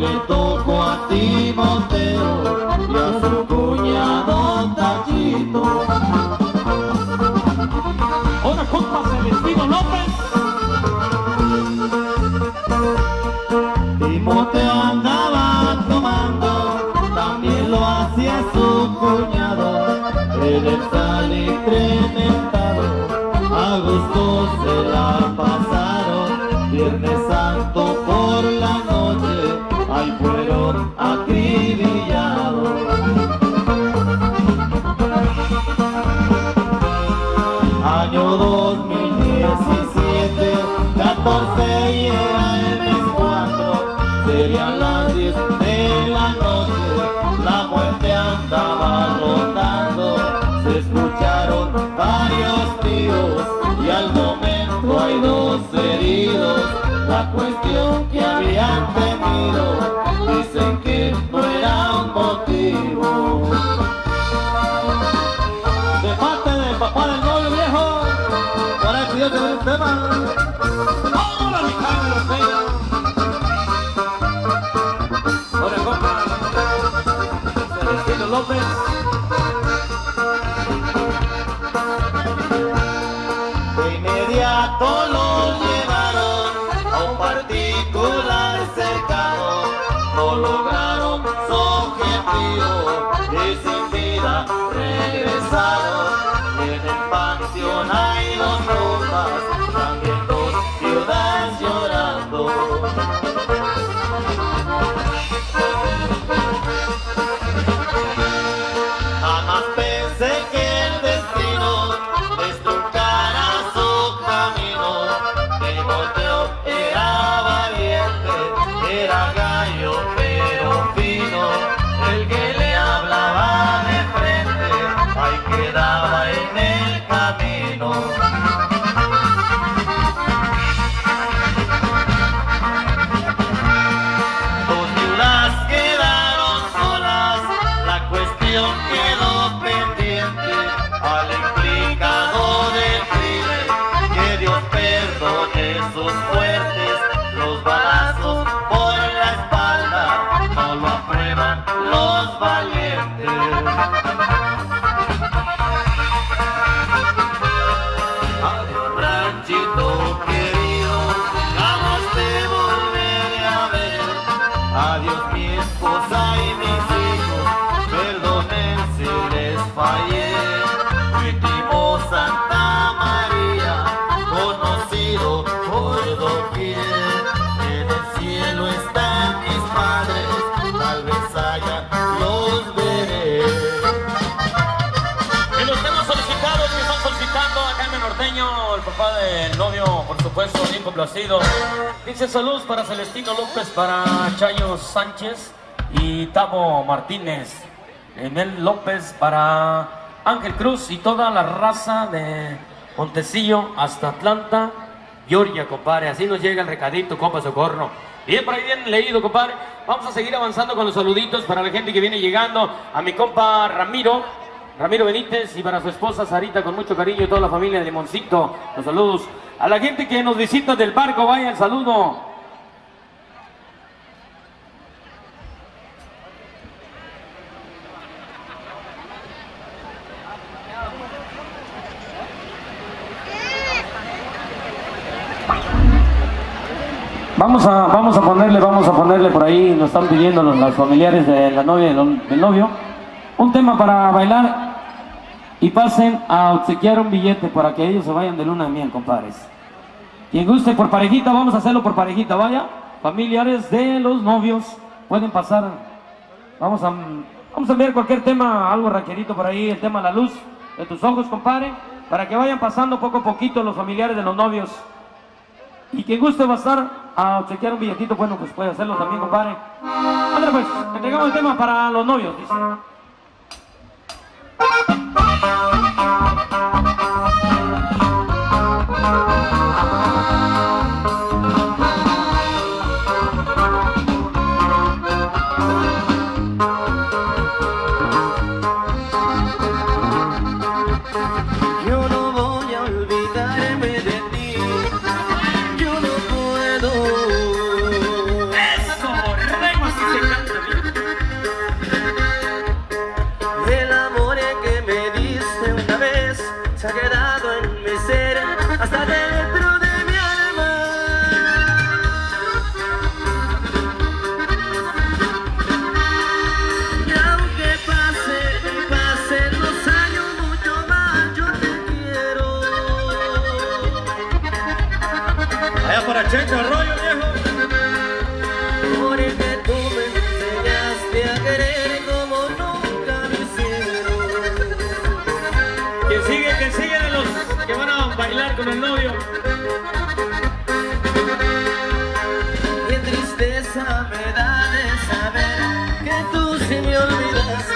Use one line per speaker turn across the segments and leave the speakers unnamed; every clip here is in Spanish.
le tocó a Timoteo y a su cuñado Tachito.
Ahora compa Celestino López.
Timoteo andaba tomando, también lo hacía su cuñado. En el salitre mentado, a gusto se la pasaron. Viernes Santo por la noche, ahí fueron acribillados. Año 2017, 14 y era el mes 4, serían las 10 de la noche, la muerte andaba rondando, se escucharon varios tiros y al momento hay 2 heridos. La cuestión que habían tenido, dicen que no era un motivo. De parte del papá del novio viejo, por ahí pidió que el tema.
¡Hola, mi Jaime Norteño! Ahora compa Celestino López.
De inmediato los llevaron a un particular cercano, no lograron su objetivo y sin vida regresaron. Y en el panteón hay 2 tumbas, también 2 viudas llorando. Jamás pensé que el destino destruncara su camino. Timoteo era valiente, era gallo pero fino, el que le hablaba de frente, ahí quedaba en el camino. Dos viudas quedaron solas, la cuestión quedó pendiente al implicado del crimen, que Dios perdone sus muertes. Los balazos por la espalda no lo aprueban los valientes. Adiós ranchito querido, jamás te volveré a ver. Adiós mi esposa y mis hijos, perdonen si les fallé. Último Santa María, conocido por doquier. En el cielo están mis padres, tal vez allá los veré.
Y los temas solicitados que están solicitando a Jaime Norteño, el papá del novio, por supuesto, bien complacido. Dice saludos para Celestino López, para Chayo Sánchez y Tavo Martínez. Enel López, para Ángel Cruz y toda la raza de Montecillo hasta Atlanta, Georgia, compadre. Así nos llega el recadito, compa Socorro. Bien, por ahí bien leído, compadre. Vamos a seguir avanzando con los saluditos para la gente que viene llegando. A mi compa Ramiro Benítez, y para su esposa Sarita, con mucho cariño, y toda la familia de Limoncito. Los saludos. A la gente que nos visita del barco, vaya el saludo. Vamos a ponerle por ahí, nos están pidiendo los familiares de la novia y del novio, un tema para bailar y pasen a obsequiar un billete para que ellos se vayan de luna de miel, compadres. Quien guste por parejita, vamos a hacerlo por parejita, vaya. Familiares de los novios pueden pasar. Vamos a enviar cualquier tema, algo raquerito por ahí, el tema La Luz de Tus Ojos, compadre, para que vayan pasando poco a poquito los familiares de los novios. Y quien guste pasar a obsequiar un billetito, bueno, pues puede hacerlo también, compadre. Ándale pues, entregamos el tema para los novios, dice. Checho Arroyo, viejo.
Porque tú me enseñaste a querer como nunca lo hicieron.
Que siguen a los que van a bailar con el novio.
Qué tristeza me da de saber que tú sí me olvidaste.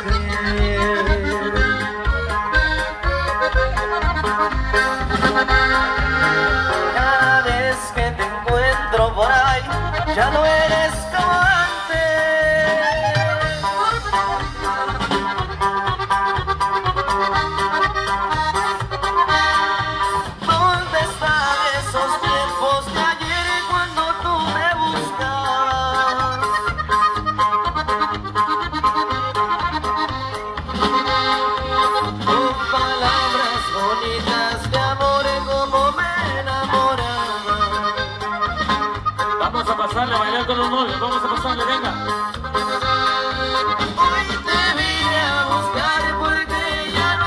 Cada vez que te encuentro por ahí, ya no eres como antes. ¿Dónde están esos tiempos de ayer cuando tú me buscabas? Con palabras bonitas de amor como me enamoraba.
Vamos a pasarle a bailar con los novios. Vamos a pasarle, venga.
Hoy te vine a buscar porque ya no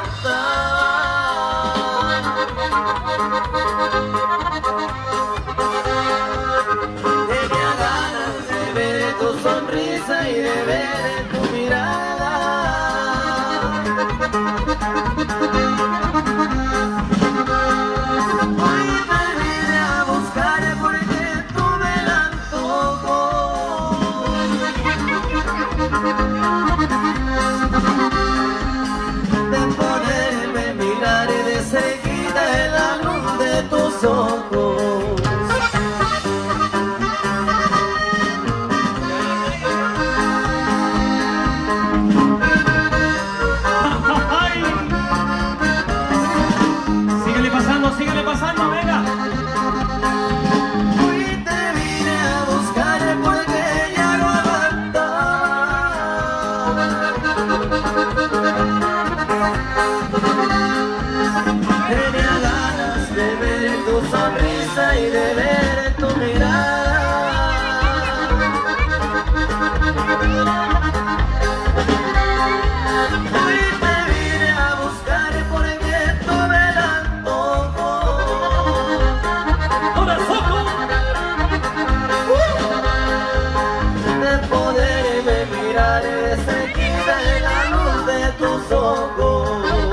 aguantaba. Tenía ganas de ver tu sonrisa y de ver tu mirada. Hoy te vine a buscar porque tuve el antojo de poderme mirar de seguida en la luz de tus ojos.
¡Ay! Síguele pasando, venga.
Hoy te vine a buscar porque ya no aguantaba. Tenía ganas de ver tu sonrisa y de ver tu mirada. Hoy te vine a buscar porque tuve el antojo de poderme mirar seguida en la luz de tus ojos.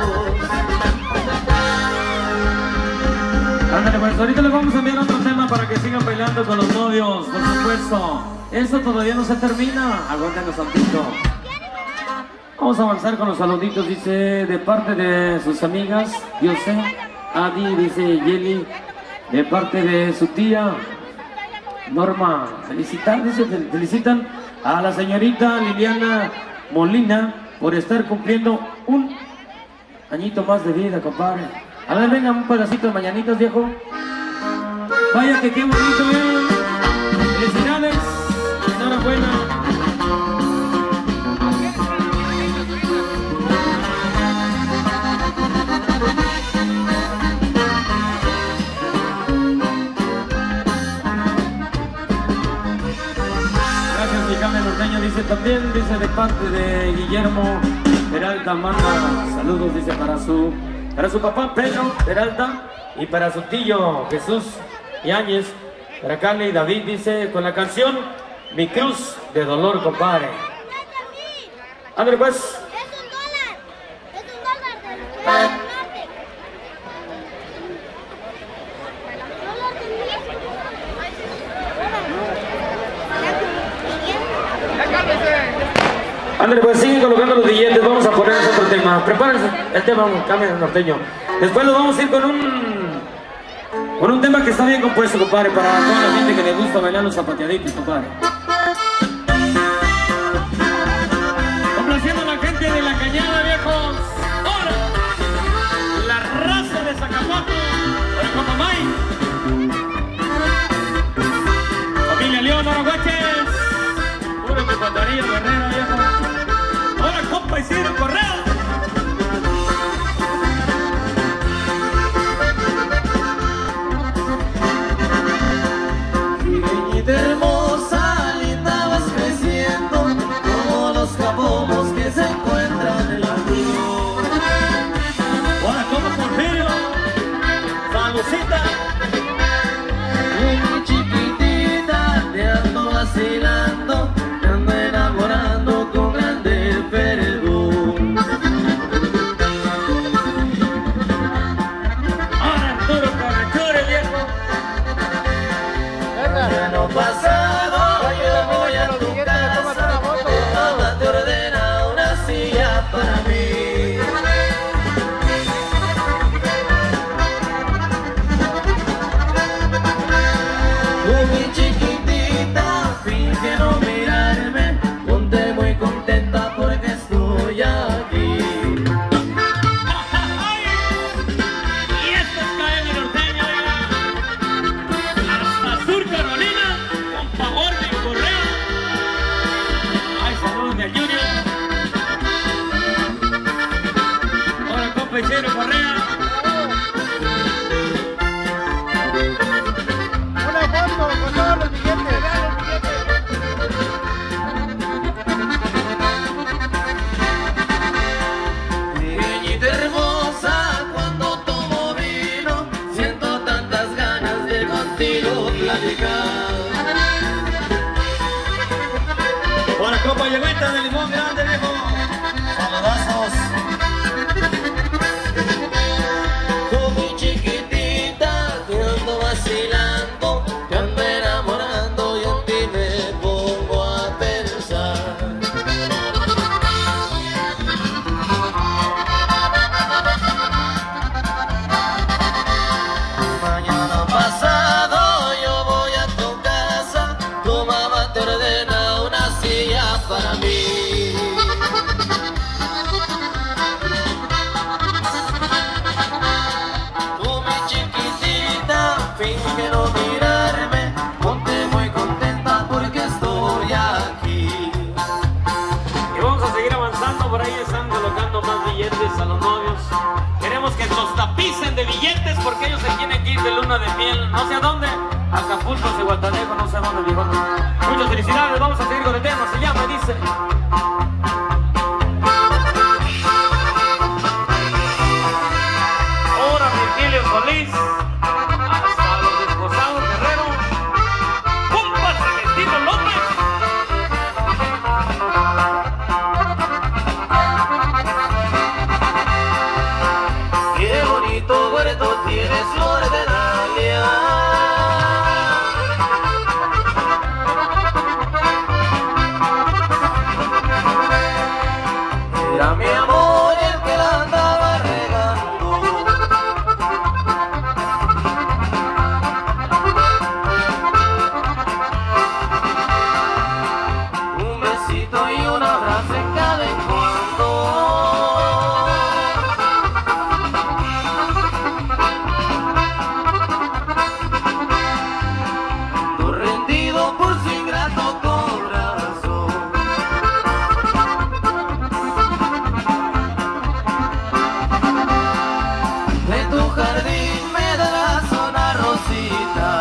Ándale, pues ahorita les vamos a enviar otro tema para que sigan bailando con los novios, por supuesto. Esto todavía no se termina. Aguántenos tantito. Vamos a avanzar con los saluditos, dice, de parte de sus amigas, yo sé, Adi, dice Yeli, de parte de su tía, Norma, felicitan a la señorita Liliana Molina por estar cumpliendo un añito más de vida, compadre. A ver, venga, un pedacito de mañanitas, viejo. Vaya que qué bonito, felicidades, enhorabuena. El norteño dice también, dice de parte de Guillermo Peralta, manda saludos, dice para su papá Pedro Peralta y para su tío Jesús Yáñez, para Carly y David, dice con la canción Mi Cruz de Dolor, compadre. Ándale pues.
Es un dólar del norte.
Ándale, pues siguen colocando los billetes, vamos a poner otro tema. Prepárense el tema, cambia el norteño. Después nos vamos a ir con un tema que está bien compuesto, compadre, para toda la gente que le gusta bailar los zapateaditos, compadre. Complaciendo a la gente de La Cañada, viejos. ¡Hola! La raza de Zacapato, para Compa May. Familia León, Araguaches. Puro de Guatarillo, Guerrero, viejo. Hola, compa Isidro Correa.
Pequeñita hermosa, linda vas creciendo como los cabomos que se encuentran en la luz.
Hola, compa Porfirio. Salucita.
Un
Isidro Correa.
Una foto con todos los billetes, vean los billetes.
Niñita hermosa, cuando tomo vino, siento tantas ganas de contigo platicar.
Por la copa llegüita de limón grande, viejo.
Saludazos. Tú mi chiquitita, te ando vacilando, te ando enamorando y en ti me pongo a pensar. Mañana pasado yo voy a tu casa, tu mamá te ordena una silla para mí. Tú mi chiquitita, finge no mirarme, ponte muy contenta porque estoy aquí.
Y vamos a seguir avanzando, por ahí están colocando más billetes a los novios. Queremos que los tapicen de billetes porque ellos se tienen que ir de luna de miel, no sé a dónde, Acapulco, Cihuatanejo, no sé a dónde, viejo. Muchas felicidades, vamos a seguir con el tema, se llama, dice. Ahora Virgilio Solís, hasta los desposados Guerrero, ¡compa Celestino López!
Qué bonito huerto tienes, flor de dalia. Era mi amor el que la andaba regando. Un besito y un abrazo en cada encuentro. Tú rendido por su ingrato corazón. De tu jardín me darás una rosita.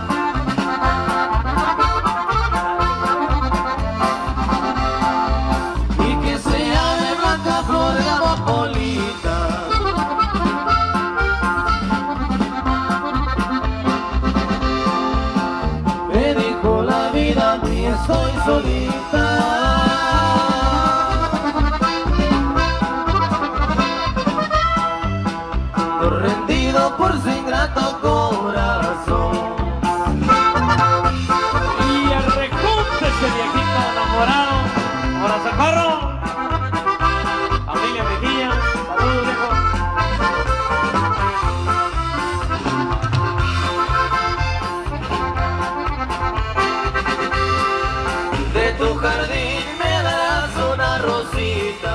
Y que sea de blanca flor de amapolita. Me dijo la vida, a mí estoy solita. Ando rendido por su ingrato corazón.
Y el recunte ese viejito enamorado, ahora Zaparro, familia Mejía, saludos viejo.
De tu jardín me darás una rosita.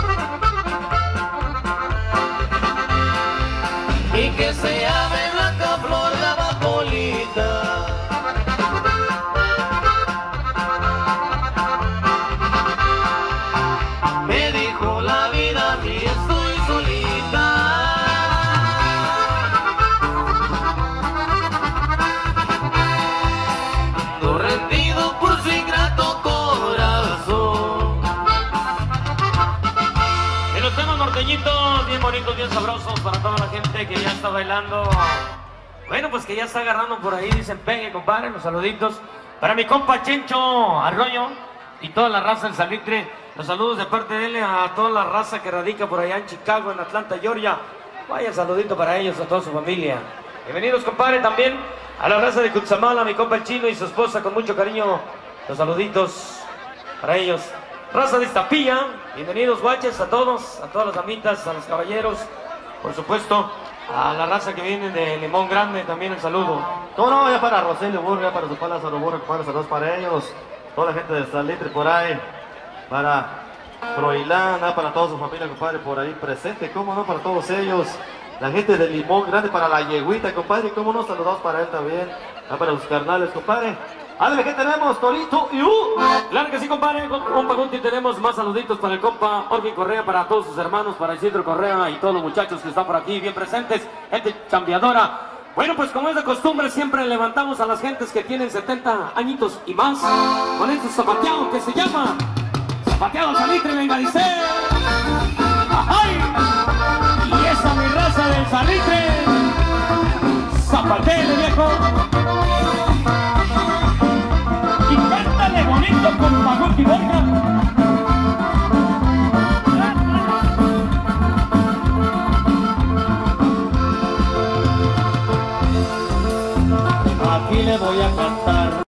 Y que se llame blanca flor de amapolita. Me dijo la vida, a mí estoy solita. Ando rendido por su ingrato corazón.
En los temas norteñitos, bien bonitos, bien sabrosos para toda la gente que ya está bailando. Bueno, pues que ya está agarrando por ahí, dicen pegue, compadre, los saluditos. Para mi compa Chencho Arroyo y toda la raza del Salitre, los saludos de parte de él a toda la raza que radica por allá en Chicago, en Atlanta, Georgia. Vaya saludito para ellos, a toda su familia. Bienvenidos, compadre, también a la raza de Cutzamala, mi compa el Chino y su esposa, con mucho cariño, los saluditos para ellos. Raza de Iztapilla, bienvenidos guaches a todas las damitas, a los caballeros, por supuesto, a la raza que viene de Limón Grande, también el saludo.
No, no, ya para Roselio Burga, para su pala Burga, compadre, saludos para ellos, toda la gente de Salitre por ahí, para Froilán, para toda su familia, compadre, por ahí presente, cómo no, para todos ellos, la gente de Limón Grande, para la Yeguita, compadre, cómo no, saludos para él también, para sus carnales, compadre, Ándale, ¿qué tenemos? Torito y
Claro que sí, compadre. Compa Gunti, tenemos más saluditos para el compa Orgi Correa, para todos sus hermanos, para Isidro Correa y todos los muchachos que están por aquí bien presentes, gente chambeadora. Bueno, pues como es de costumbre, siempre levantamos a las gentes que tienen 70 añitos y más con este zapateado que se llama Zapateado Salitre Bengalicé. ¡Ay! Y esa mi raza del Salitre, zapatele, viejo. Y cántale bonito con Paguti Borja.
Aquí le voy a cantar.